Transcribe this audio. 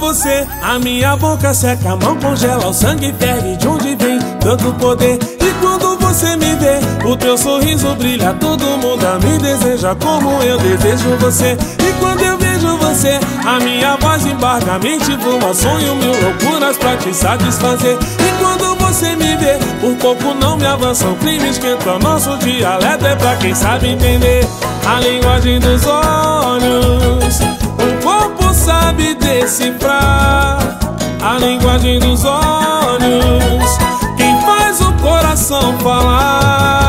você, a minha boca seca, a mão congela, o sangue ferve. De onde vem tanto poder? E quando você me vê, o teu sorriso brilha, todo mundo me deseja como eu desejo você. E quando eu vejo você, a minha voz embarga, a mente voa, sonho mil loucuras pra te satisfazer. E quando você me vê, por pouco não me avançam crimes que entram. Nosso dialeto é pra quem sabe entender a linguagem dos olhos. O corpo sabe decifrar a linguagem dos olhos. Quem faz o coração falar